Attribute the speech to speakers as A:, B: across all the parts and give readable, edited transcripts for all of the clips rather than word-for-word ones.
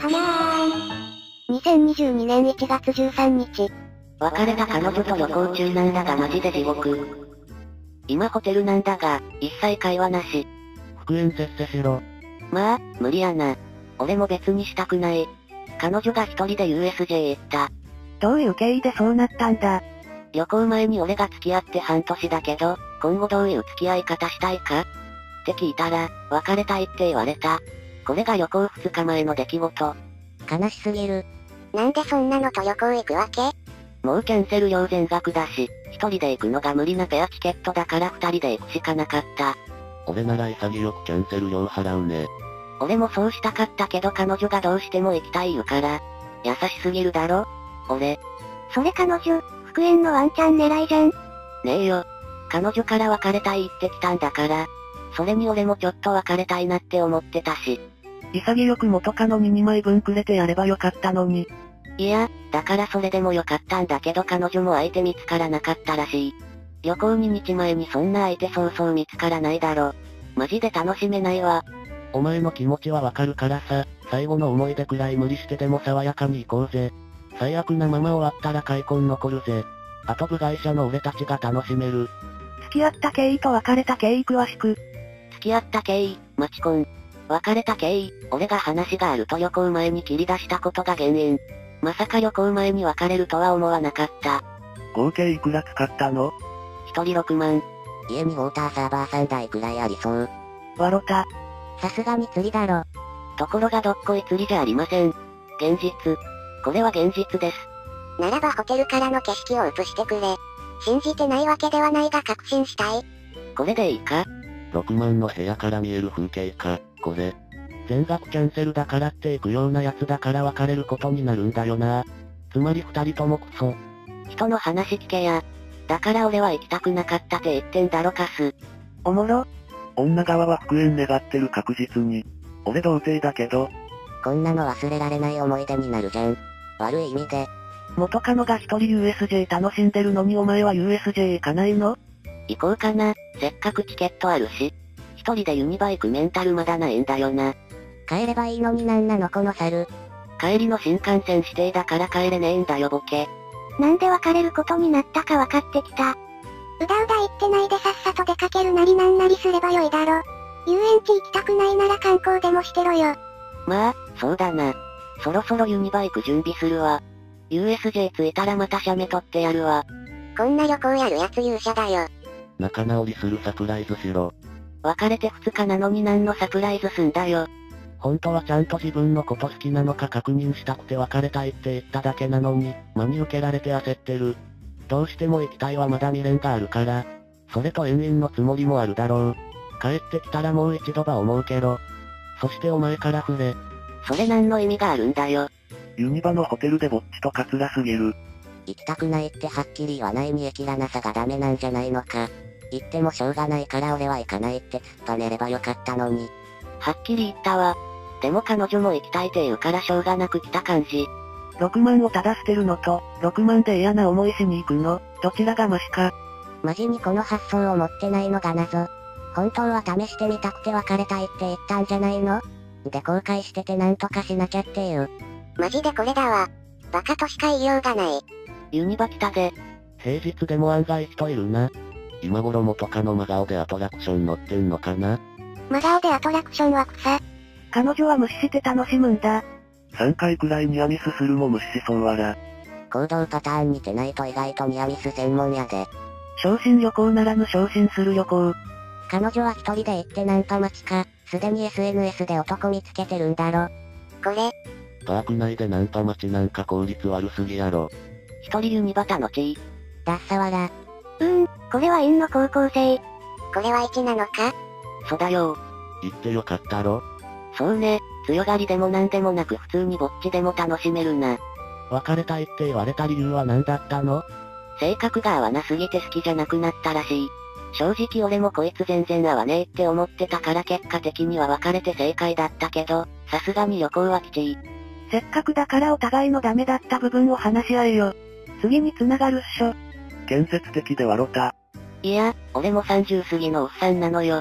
A: はにゃーん。2022年1月13日。
B: 別れた彼女と旅行中なんだがマジで地獄。今ホテルなんだが、一切会話なし。
C: 復縁せっせしろ。
B: まあ、無理やな。俺も別にしたくない。彼女が一人で USJ へ行った。
D: どういう経緯でそうなったんだ？
B: 旅行前に俺が付き合って半年だけど、今後どういう付き合い方したいかって聞いたら、別れたいって言われた。これが旅行2日前の出来事。
A: 悲しすぎる。なんでそんなのと旅行行くわけ？
B: もうキャンセル料全額だし、一人で行くのが無理なペアチケットだから二人で行くしかなかった。
C: 俺なら潔くキャンセル料払うね。
B: 俺もそうしたかったけど彼女がどうしても行きたい言うから、優しすぎるだろ俺。
A: それ彼女、復縁のワンチャン狙いじゃん。
B: ねえよ。彼女から別れたいってきたんだから、それに俺もちょっと別れたいなって思ってたし。
D: 潔く元カノに2枚分くれてやればよかったのに。
B: いや、だからそれでもよかったんだけど彼女も相手見つからなかったらしい。旅行2日前にそんな相手そうそう見つからないだろ。マジで楽しめないわ。
C: お前の気持ちはわかるからさ、最後の思い出くらい無理してでも爽やかに行こうぜ。最悪なまま終わったら開墾残るぜ。あと部外者の俺たちが楽しめる。
D: 付き合った経緯と別れた経緯詳しく。
B: 付き合った経緯、マチコン。別れた経緯、俺が話があると旅行前に切り出したことが原因。まさか旅行前に別れるとは思わなかった。
C: 合計いくら使ったの？
B: 一人6万。
A: 家にウォーターサーバー3台くらいありそう。
D: わろた。
A: さすがに釣りだろ。
B: ところがどっこい釣りじゃありません。現実。これは現実です。
A: ならばホテルからの景色を映してくれ。信じてないわけではないが確信したい。
B: これでいいか？
C: 6 万の部屋から見える風景か、これ。全額キャンセルだからって行くようなやつだから別れることになるんだよな。つまり2人ともクソ。
B: 人の話聞けや。だから俺は行きたくなかったって言ってんだろカス。
D: おもろ。
C: 女側は復縁願ってる確実に。俺童貞だけど。
A: こんなの忘れられない思い出になるじゃん。悪い意味で。
D: 元カノが一人 USJ 楽しんでるのにお前は USJ 行かないの？
B: 行こうかな。せっかくチケットあるし。一人でユニバ行くメンタルまだないんだよな。
A: 帰ればいいのになんなのこの猿。
B: 帰りの新幹線指定だから帰れねえんだよボケ。
A: なんで別れることになったか分かってきた。うだうだ言ってないでさっさと出かけるなりなんなりすればよいだろ。遊園地行きたくないなら観光でもしてろよ。
B: まあ、そうだな。そろそろユニバ行く準備するわ。USJ 着いたらまた写メ撮ってやるわ。
A: こんな旅行やるやつ勇者だよ。
C: 仲直りするサプライズしろ。
B: 別れて2日なのに何のサプライズすんだよ。
C: 本当はちゃんと自分のこと好きなのか確認したくて別れたいって言っただけなのに、真に受けられて焦ってる。どうしても行きたいはまだ未練があるから。それと遠縁のつもりもあるだろう。帰ってきたらもう一度は思うけど。そしてお前から触れ。
B: それ何の意味があるんだよ。
C: ユニバのホテルでぼっちとカツラすぎる。
A: 行きたくないってはっきり言わない見え切らなさがダメなんじゃないのか。行ってもしょうがないから俺は行かないって突っぱねればよかったのに。
B: はっきり言ったわ。でも彼女も行きたいって言うからしょうがなく来た感じ。
D: 6万をただ捨てるのと、6万で嫌な思いしに行くの、どちらがマシか。
A: マジにこの発想を持ってないのが謎。本当は試してみたくて別れたいって言ったんじゃないの？で後悔しててなんとかしなきゃっていう。マジでこれだわ。バカとしか言いようがない。
B: ユニバ来たぜ。
C: 平日でも案外人いるな。今頃元カノ真顔でアトラクション乗ってんのかな？
A: 真顔でアトラクションは草。
D: 彼女は無視して楽しむんだ。
C: 3回くらいニアミスするも無視しそうわら。
A: 行動パターン似てないと意外とニアミス専門やで。
D: 昇進旅行ならぬ昇進する旅行。
A: 彼女は一人で行ってナンパ待ちか、すでに SNS で男見つけてるんだろ。これ。
C: パーク内でナンパ待ちなんか効率悪すぎやろ。
B: 一人ユニバ楽しい。
A: ダッサワラ。これは院の高校生。これは1なのか？
B: そうだよ。
C: 言ってよかったろ。
B: そうね、強がりでもなんでもなく普通にぼっちでも楽しめるな。
C: 別れたいって言われた理由は何だったの？
B: 性格が合わなすぎて好きじゃなくなったらしい。正直俺もこいつ全然合わねえって思ってたから結果的には別れて正解だったけど、さすがに旅行はきちい。
D: せっかくだからお互いのダメだった部分を話し合えよ。次に繋がるっしょ。
C: 建設的で笑った。
B: いや、俺も30過ぎのおっさんなのよ。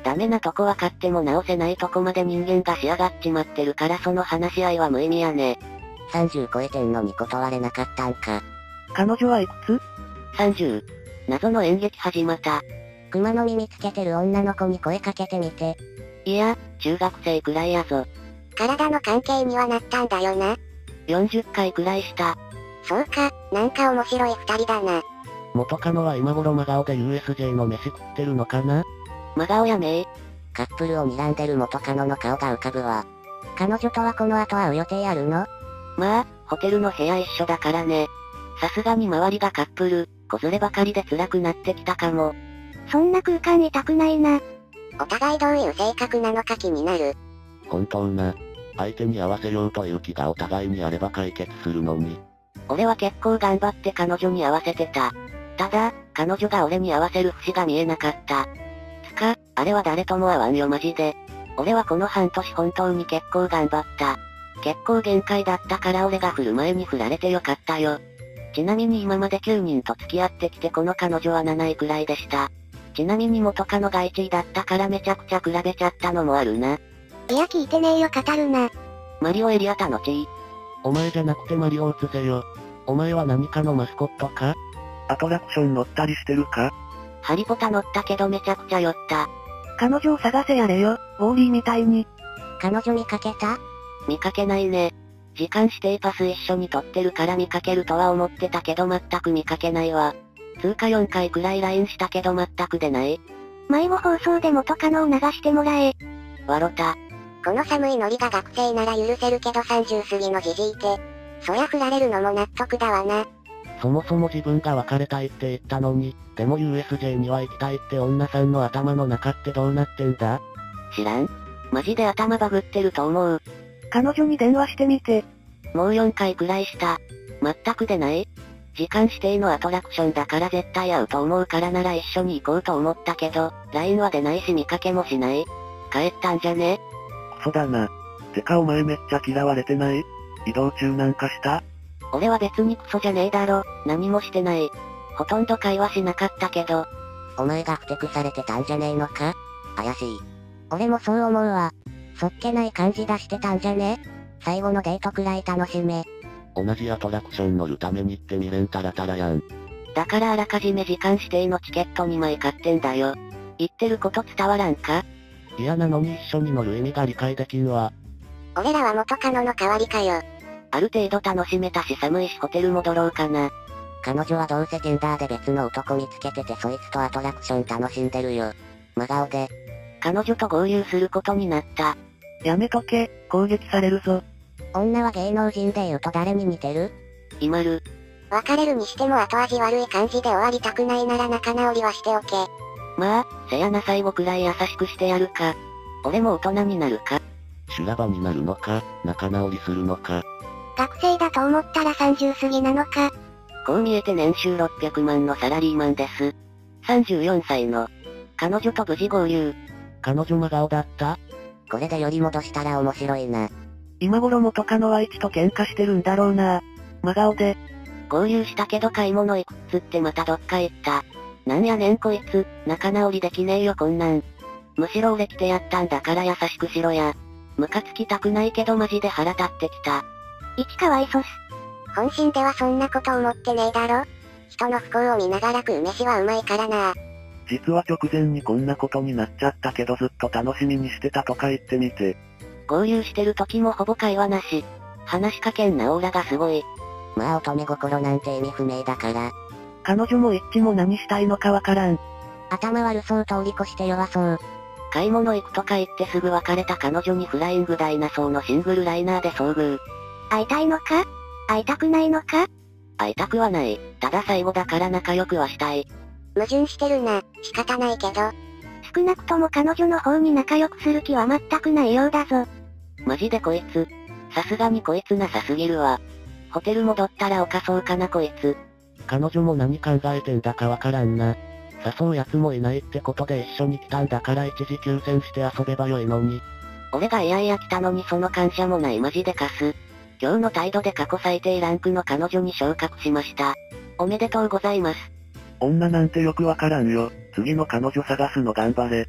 B: ダメなとこわかっても直せないとこまで人間が仕上がっちまってるからその話し合いは無意味やね。
A: 30超えてんのに断れなかったんか。
D: 彼女はいくつ？
B: 30。謎の演劇始まった。
A: 熊の耳つけてる女の子に声かけてみて。
B: いや、中学生くらいやぞ。
A: 体の関係にはなったんだよな。
B: 40回くらいした。
A: そうか、なんか面白い二人だな。
C: 元カノは今頃真顔で USJ の飯食ってるのかな？
B: 真顔やね
A: カップルを睨んでる元カノの顔が浮かぶわ。彼女とはこの後会う予定あるの？
B: まあ、ホテルの部屋一緒だからね。さすがに周りがカップル、子連ればかりで辛くなってきたかも。
A: そんな空間いたくないな。お互いどういう性格なのか気になる。
C: 本当な。相手に合わせようという気がお互いにあれば解決するのに。
B: 俺は結構頑張って彼女に合わせてた。ただ、彼女が俺に合わせる節が見えなかった。つか、あれは誰とも合わんよマジで。俺はこの半年本当に結構頑張った。結構限界だったから俺が振る前に振られてよかったよ。ちなみに今まで9人と付き合ってきてこの彼女は7位くらいでした。ちなみに元カノが1位だったからめちゃくちゃ比べちゃったのもあるな。
A: いや聞いてねえよ語るな。
B: マリオエリア楽しい。
C: お前じゃなくてマリオを移せよ。お前は何かのマスコットか？
D: アトラクション乗ったりしてるか？
B: ハリポタ乗ったけどめちゃくちゃ酔った。
D: 彼女を探せやれよ、ウォーリーみたいに。
A: 彼女見かけた？
B: 見かけないね。時間指定パス一緒に取ってるから見かけるとは思ってたけど全く見かけないわ。通過4回くらい LINE したけど全く出ない。
A: 迷子放送で元カノを流してもらえ。
B: 笑った。
A: この寒いノリが学生なら許せるけど30過ぎのじじいって。そりゃ振られるのも納得だわな。
C: そもそも自分が別れたいって言ったのに、でも USJ には行きたいって女さんの頭の中ってどうなってんだ？
B: 知らん。マジで頭バグってると思う。
D: 彼女に電話してみて。
B: もう4回くらいした。全く出ない。時間指定のアトラクションだから絶対会うと思うからなら一緒に行こうと思ったけど、LINE は出ないし見かけもしない。帰ったんじゃね？
D: クソだな。てかお前めっちゃ嫌われてない？移動中なんかした？
B: 俺は別にクソじゃねえだろ。何もしてない。ほとんど会話しなかったけど。
A: お前がふてくされてたんじゃねえのか？怪しい。俺もそう思うわ。そっけない感じ出してたんじゃね？最後のデートくらい楽しめ。
C: 同じアトラクション乗るためにって未練タラタラやん。
B: だからあらかじめ時間指定のチケット2枚買ってんだよ。言ってること伝わらんか？
C: 嫌なのに一緒に乗る意味が理解できんわ。
A: 俺らは元カノの代わりかよ。
B: ある程度楽しめたし寒いしホテル戻ろうかな。
A: 彼女はどうせジェンダーで別の男見つけててそいつとアトラクション楽しんでるよ。真顔で。
B: 彼女と合流することになった。
D: やめとけ、攻撃されるぞ。
A: 女は芸能人で言うと誰に似てる？
B: イマル。
A: 別れるにしても後味悪い感じで終わりたくないなら仲直りはしておけ。
B: まあ、せやな最後くらい優しくしてやるか。俺も大人になるか。
C: 修羅場になるのか、仲直りするのか。
A: 学生だと思ったら30過ぎなのか。
B: こう見えて年収600万のサラリーマンです。34歳の。彼女と無事合流。
C: 彼女真顔だった？
A: これで寄り戻したら面白いな。
D: 今頃元カノは一と喧嘩してるんだろうな。真顔で。
B: 合流したけど買い物行くっつってまたどっか行った。なんやねんこいつ、仲直りできねえよこんなん。むしろ俺来てやったんだから優しくしろや。ムカつきたくないけどマジで腹立ってきた。
A: 一かわいそす。本心ではそんなこと思ってねえだろ。人の不幸を見ながら食う飯はうまいからな。
D: 実は直前にこんなことになっちゃったけどずっと楽しみにしてたとか言ってみて。
B: 合流してる時もほぼ会話なし。話しかけんなオーラがすごい。
A: まあ乙女心なんて意味不明だから。
D: 彼女も一致も何したいのかわからん。
A: 頭悪そう通り越して弱そう。
B: 買い物行くとか言ってすぐ別れた彼女にフライングダイナソーのシングルライナーで遭遇。
A: 会いたいのか？会いたくないのか？
B: 会いたくはない。ただ最後だから仲良くはしたい。
A: 矛盾してるな、仕方ないけど。少なくとも彼女の方に仲良くする気は全くないようだぞ。
B: マジでこいつ。さすがにこいつなさすぎるわ。ホテル戻ったら犯そうかなこいつ。
C: 彼女も何考えてんだかわからんな。誘う奴もいないってことで一緒に来たんだから一時休戦して遊べばよいのに。
B: 俺がいやいや来たのにその感謝もないマジでカス。今日の態度で過去最低ランクの彼女に昇格しました。おめでとうございます。
D: 女なんてよくわからんよ。次の彼女探すの頑張れ。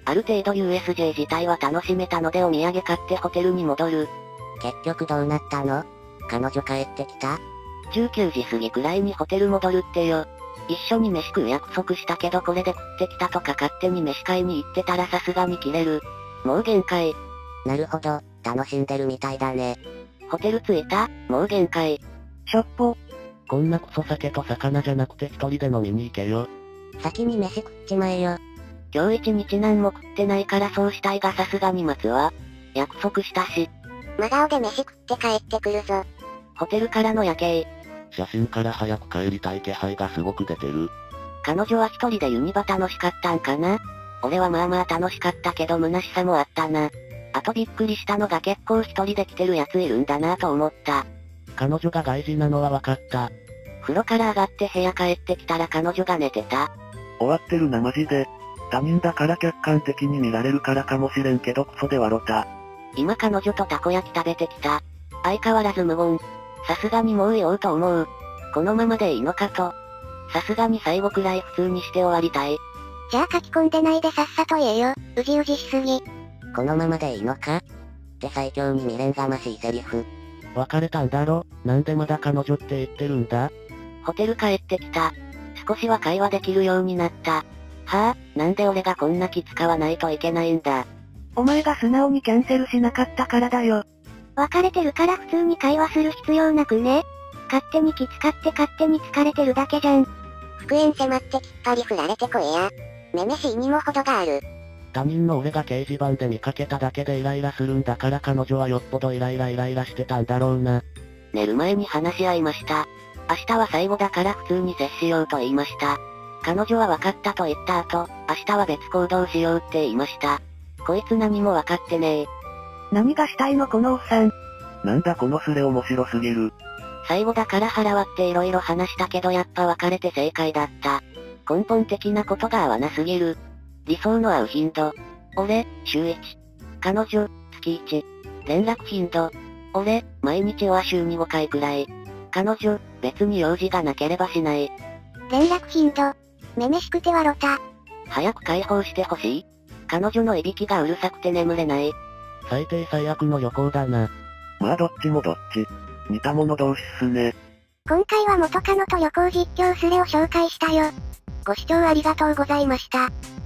B: ある程度 USJ 自体は楽しめたのでお土産買ってホテルに戻る。
A: 結局どうなったの？彼女帰ってきた
B: ？19時過ぎくらいにホテル戻るってよ。一緒に飯食う約束したけどこれで食ってきたとか勝手に飯買いに行ってたらさすがに切れる。もう限界。
A: なるほど、楽しんでるみたいだね。
B: ホテル着いた？もう限界。
D: しょっぽ。
C: こんなクソ酒と魚じゃなくて一人で飲みに行けよ。
A: 先に飯食っちまえよ。
B: 今日一日何も食ってないからそうしたいがさすがに待つわ。約束したし。
A: 真顔で飯食って帰ってくるぞ。
B: ホテルからの夜景。
C: 写真から早く帰りたい気配がすごく出てる。
B: 彼女は一人でユニバ楽しかったんかな？俺はまあまあ楽しかったけど虚しさもあったな。あとびっくりしたのが結構一人で来てるやついるんだなと思った。
C: 彼女が外事なのは分かった。
B: 風呂から上がって部屋帰ってきたら彼女が寝てた。
C: 終わってるなマジで。他人だから客観的に見られるからかもしれんけどクソで笑った。
B: 今彼女とたこ焼き食べてきた。相変わらず無言。さすがにもう言おうと思う。このままでいいのかと。さすがに最後くらい普通にして終わりたい。
A: じゃあ書き込んでないでさっさと言えよ。うじうじしすぎ。このままでいいのかって最強に未練がましいセリフ。
C: 別れたんだろ？なんでまだ彼女って言ってるんだ？
B: ホテル帰ってきた。少しは会話できるようになった。はぁ、なんで俺がこんな気使わないといけないんだ。
D: お前が素直にキャンセルしなかったからだよ。
A: 別れてるから普通に会話する必要なくね？勝手に気使って勝手に疲れてるだけじゃん。復縁迫ってきっぱり振られてこいや。めめしいにも程がある。
C: 他人の俺が掲示板で見かけただけでイライラするんだから彼女はよっぽどイライラしてたんだろうな。
B: 寝る前に話し合いました。明日は最後だから普通に接しようと言いました。彼女は分かったと言った後、明日は別行動しようって言いました。こいつ何も分かってねえ。
D: 何がしたいのこのおっさん。
C: なんだこのスレ面白すぎる。
B: 最後だから腹割って色々話したけどやっぱ別れて正解だった。根本的なことが合わなすぎる。理想の会う頻度。俺、週1。彼女、月1。連絡頻度。俺、毎日は週2、5回くらい。彼女、別に用事がなければしない。
A: 連絡頻度。めめしくてわろた。
B: 早く解放してほしい。彼女のいびきがうるさくて眠れない。
C: 最低最悪の旅行だな。まあどっちもどっち。似た者同士っすね。
A: 今回は元カノと旅行実況スレを紹介したよ。ご視聴ありがとうございました。